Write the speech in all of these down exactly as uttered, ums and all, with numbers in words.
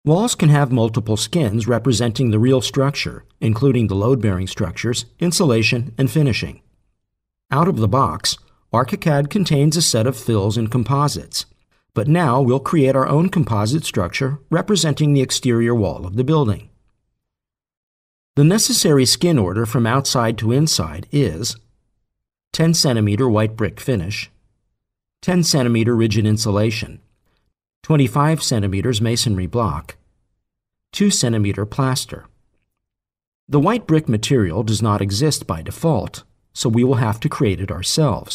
Walls can have multiple skins representing the real structure, including the load-bearing structures, insulation, and finishing. Out of the box, ARCHICAD contains a set of fills and composites, but now we'll create our own composite structure representing the exterior wall of the building. The necessary skin order from outside to inside is ten centimeter white brick finish, ten centimeter rigid insulation, twenty-five centimeters masonry block, two centimeter plaster. The white brick material does not exist by default, so we will have to create it ourselves.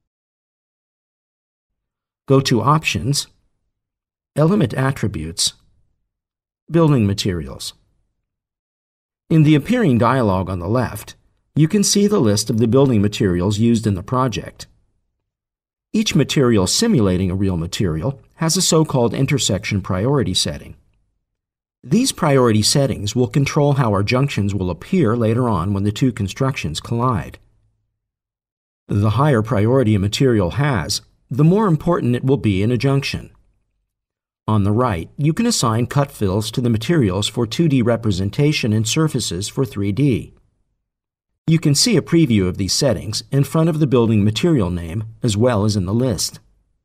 Go to Options, Element Attributes, Building Materials. In the appearing dialog on the left, you can see the list of the building materials used in the project. Each material simulating a real material has a so-called intersection priority setting. These priority settings will control how our junctions will appear later on when the two constructions collide. The higher priority a material has, the more important it will be in a junction. On the right, you can assign cut fills to the materials for two D representation and surfaces for three D. You can see a preview of these settings in front of the building material name as well as in the list.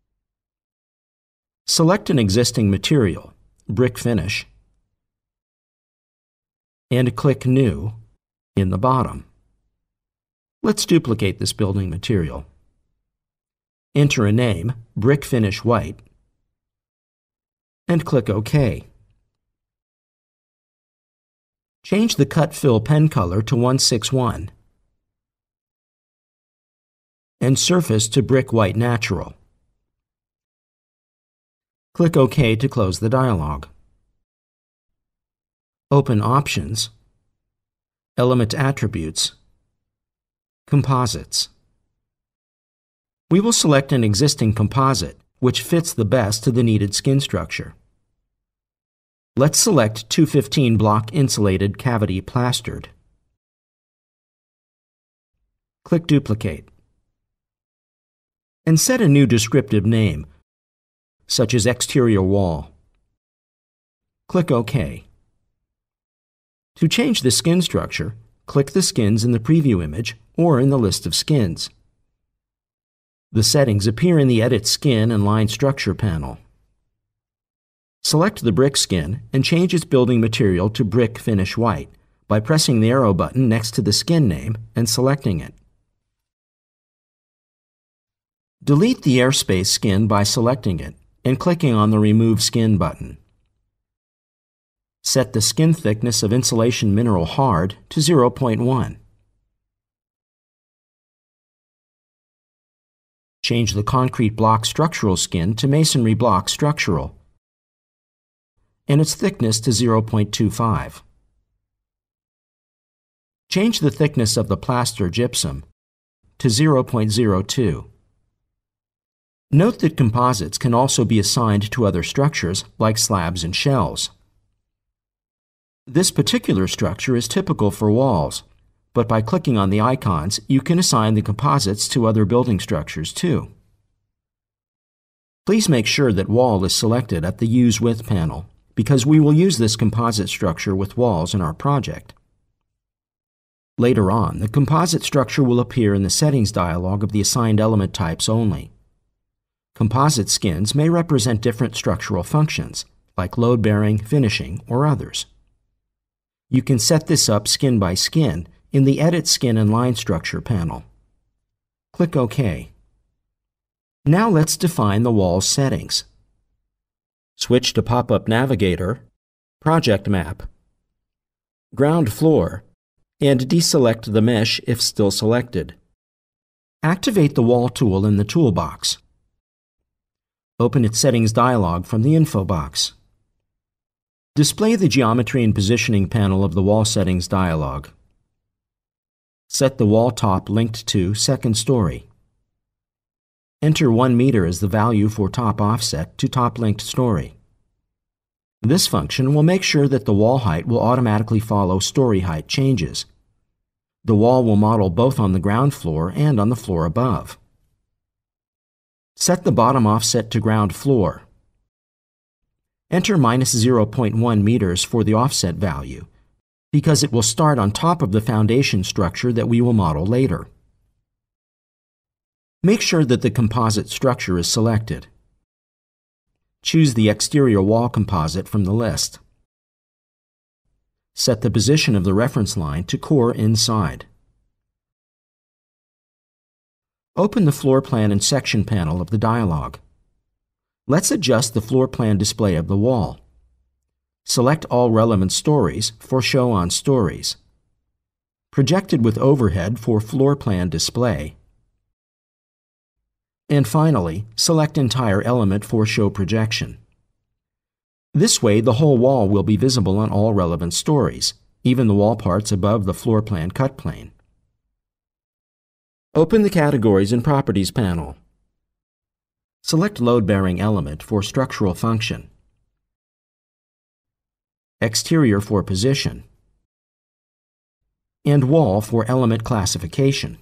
Select an existing material, brick finish, and click New in the bottom. Let's duplicate this building material. Enter a name, brick finish white, and click OK. Change the cut fill pen color to one sixty-one and surface to brick white natural. Click OK to close the dialog. Open Options, Element Attributes, Composites. We will select an existing composite, which fits the best to the needed skin structure. Let's select two fifteen block insulated cavity plastered. Click Duplicate. And set a new descriptive name, such as exterior wall. Click OK. To change the skin structure, click the skins in the preview image or in the list of skins. The settings appear in the Edit Skin and Line Structure panel. Select the brick skin and change its building material to brick finish white by pressing the arrow button next to the skin name and selecting it. Delete the airspace skin by selecting it and clicking on the Remove Skin button. Set the skin thickness of insulation mineral hard to zero point one. Change the concrete block structural skin to masonry block structural and its thickness to zero point two five. Change the thickness of the plaster gypsum to zero point zero two. Note that composites can also be assigned to other structures like slabs and shells. This particular structure is typical for walls, but by clicking on the icons, you can assign the composites to other building structures too. Please make sure that Wall is selected at the Use With panel, because we will use this composite structure with walls in our project. Later on, the composite structure will appear in the Settings dialog of the assigned element types only. Composite skins may represent different structural functions, like load-bearing, finishing, or others. You can set this up skin by skin in the Edit Skin and Line Structure panel. Click OK. Now let's define the wall's settings. Switch to Pop-up Navigator, Project Map, Ground Floor, and deselect the mesh if still selected. Activate the Wall tool in the toolbox. Open its Settings dialog from the info box. Display the Geometry and Positioning panel of the Wall Settings dialog. Set the wall top linked to second story. Enter one meter as the value for top offset to top linked story. This function will make sure that the wall height will automatically follow story height changes. The wall will model both on the ground floor and on the floor above. Set the bottom offset to ground floor. Enter minus zero point one meters for the offset value, because it will start on top of the foundation structure that we will model later. Make sure that the composite structure is selected. Choose the exterior wall composite from the list. Set the position of the reference line to core inside. Open the floor plan and section panel of the dialog. Let's adjust the floor plan display of the wall. Select all relevant stories for Show on Stories. Projected with overhead for floor plan display. And finally, select entire element for Show Projection. This way, the whole wall will be visible on all relevant stories, even the wall parts above the floor plan cut plane. Open the Categories and Properties panel. Select Load-Bearing Element for Structural Function, Exterior for Position, and Wall for Element Classification.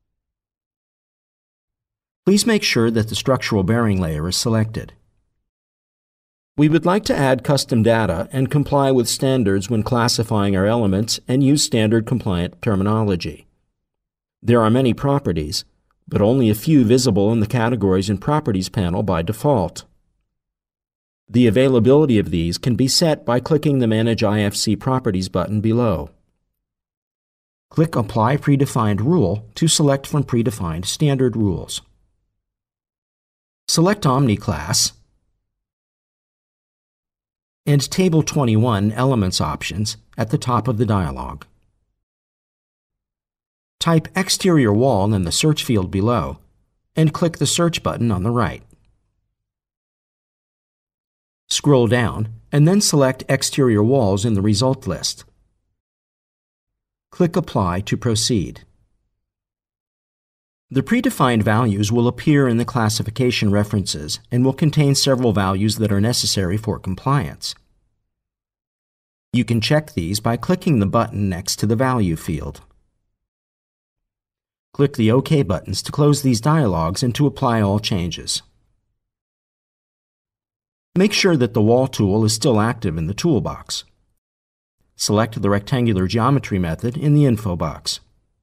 Please make sure that the structural bearing layer is selected. We would like to add custom data and comply with standards when classifying our elements and use standard compliant terminology. There are many properties, but only a few visible in the Categories and Properties panel by default. The availability of these can be set by clicking the Manage I F C Properties button below. Click Apply Predefined Rule to select from predefined standard rules. Select OmniClass and Table twenty-one Elements options at the top of the dialog. Type Exterior Wall in the search field below and click the Search button on the right. Scroll down and then select Exterior Walls in the result list. Click Apply to proceed. The predefined values will appear in the classification references and will contain several values that are necessary for compliance. You can check these by clicking the button next to the Value field. Click the OK buttons to close these dialogs and to apply all changes. Make sure that the Wall tool is still active in the toolbox. Select the Rectangular Geometry method in the info box.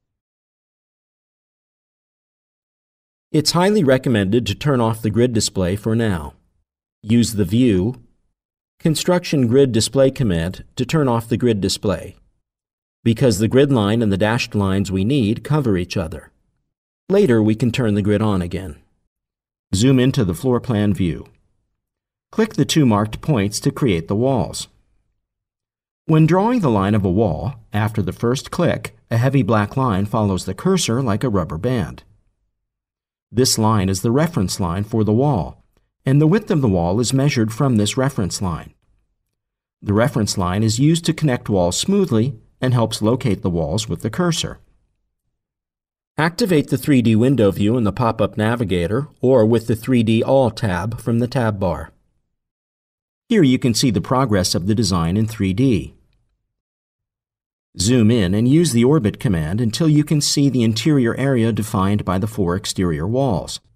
It's highly recommended to turn off the grid display for now. Use the View, Construction Grid Display command to turn off the grid display, because the grid line and the dashed lines we need cover each other. Later, we can turn the grid on again. Zoom into the floor plan view. Click the two marked points to create the walls. When drawing the line of a wall, after the first click, a heavy black line follows the cursor like a rubber band. This line is the reference line for the wall, and the width of the wall is measured from this reference line. The reference line is used to connect walls smoothly and helps locate the walls with the cursor. Activate the three D window view in the pop-up navigator or with the three D All tab from the tab bar. Here you can see the progress of the design in three D. Zoom in and use the Orbit command until you can see the interior area defined by the four exterior walls.